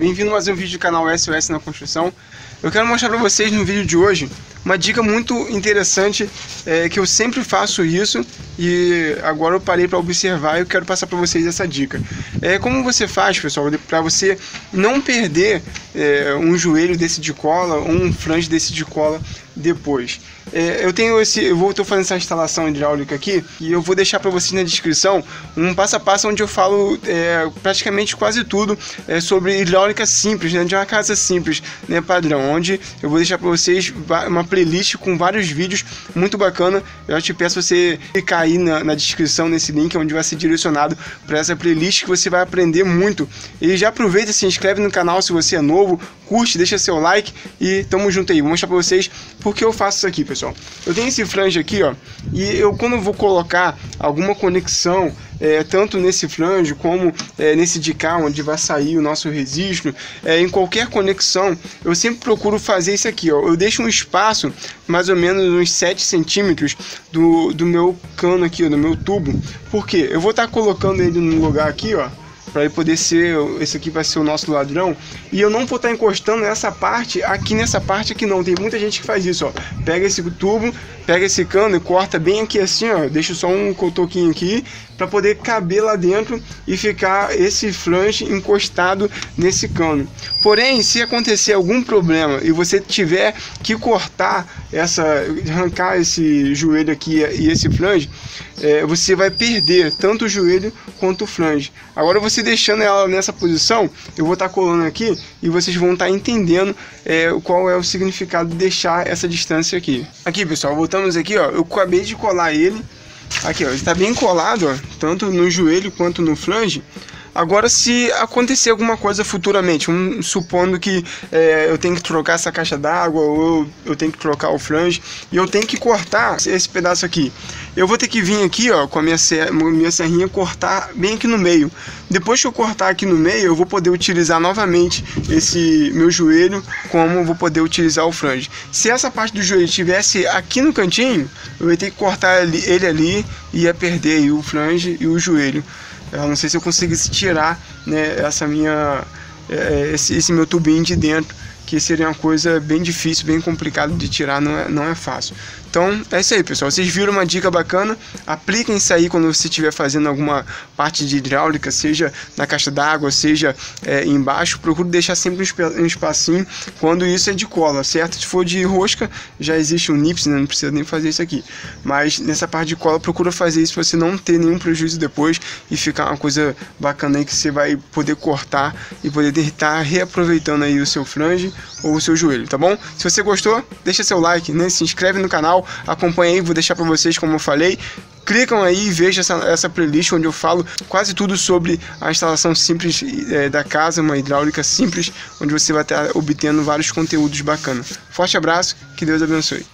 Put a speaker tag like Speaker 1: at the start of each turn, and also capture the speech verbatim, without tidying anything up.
Speaker 1: Bem-vindo a mais um vídeo do canal S O S na Construção. Eu quero mostrar para vocês no vídeo de hoje uma dica muito interessante, é, que eu sempre faço isso e agora eu parei para observar e eu quero passar para vocês essa dica. É, como você faz, pessoal, para você não perder é, um joelho desse de cola ou um flange desse de cola depois. É, eu tenho esse, eu vou estou fazendo essa instalação hidráulica aqui e eu vou deixar para vocês na descrição um passo a passo onde eu falo é, praticamente quase tudo é, sobre hidráulica simples, né, de uma casa simples, né, padrão, onde eu vou deixar para vocês uma playlist com vários vídeos muito bacana. Eu te peço você clicar aí na, na descrição nesse link onde vai ser direcionado para essa playlist que você vai aprender muito. E já aproveita e se inscreve no canal se você é novo, curte, deixa seu like e tamo junto aí. Vou mostrar para vocês porque eu faço isso aqui, pessoal. Eu tenho esse flange aqui, ó, e eu quando eu vou colocar alguma conexão É, tanto nesse flange como é, nesse de cá, onde vai sair o nosso registro, é, em qualquer conexão, eu sempre procuro fazer isso aqui, ó. Eu deixo um espaço, mais ou menos uns sete centímetros do, do meu cano aqui, ó, do meu tubo. Por quê? Eu vou estar tá colocando ele no lugar aqui, ó, para ele poder ser, esse aqui vai ser o nosso ladrão, e eu não vou estar tá encostando nessa parte, aqui nessa parte aqui não, tem muita gente que faz isso, ó, pega esse tubo, pega esse cano e corta bem aqui assim, ó, deixa só um cotoquinho aqui, para poder caber lá dentro e ficar esse flange encostado nesse cano. Porém, se acontecer algum problema e você tiver que cortar essa, arrancar esse joelho aqui e esse flange, é, você vai perder tanto o joelho quanto o flange. Agora você deixando ela nessa posição, eu vou estar tá colando aqui e vocês vão estar tá entendendo é, qual é o significado de deixar essa distância aqui. Aqui, pessoal, voltamos aqui, ó, eu acabei de colar ele. Aqui, ó, ele está bem colado, ó, tanto no joelho quanto no flange. Agora, se acontecer alguma coisa futuramente, um, supondo que é, eu tenho que trocar essa caixa d'água ou eu, eu tenho que trocar o flange e eu tenho que cortar esse pedaço aqui, eu vou ter que vir aqui, ó, com a minha, ser, minha serrinha, cortar bem aqui no meio. Depois que eu cortar aqui no meio, eu vou poder utilizar novamente esse meu joelho, como eu vou poder utilizar o flange. Se essa parte do joelho estivesse aqui no cantinho, eu ia ter que cortar ele ali e ia perder aí o flange e o joelho. Eu não sei se eu conseguisse tirar, né, essa minha, esse, esse meu tubinho de dentro, que seria uma coisa bem difícil, bem complicado de tirar, não é, não é fácil. Então é isso aí, pessoal, vocês viram uma dica bacana, apliquem isso aí quando você estiver fazendo alguma parte de hidráulica, seja na caixa d'água, seja é, embaixo, procure deixar sempre um espacinho quando isso é de cola, certo? Se for de rosca, já existe um nips, né? Não precisa nem fazer isso aqui, mas nessa parte de cola, procura fazer isso para você não ter nenhum prejuízo depois e ficar uma coisa bacana aí que você vai poder cortar e poder estar reaproveitando aí o seu flange ou o seu joelho, tá bom? Se você gostou, deixa seu like, né? Se inscreve no canal, acompanha aí, vou deixar para vocês como eu falei. Clicam aí e vejam essa, essa playlist onde eu falo quase tudo sobre a instalação simples é, da casa, uma hidráulica simples, onde você vai estar obtendo vários conteúdos bacanas. Forte abraço, que Deus abençoe.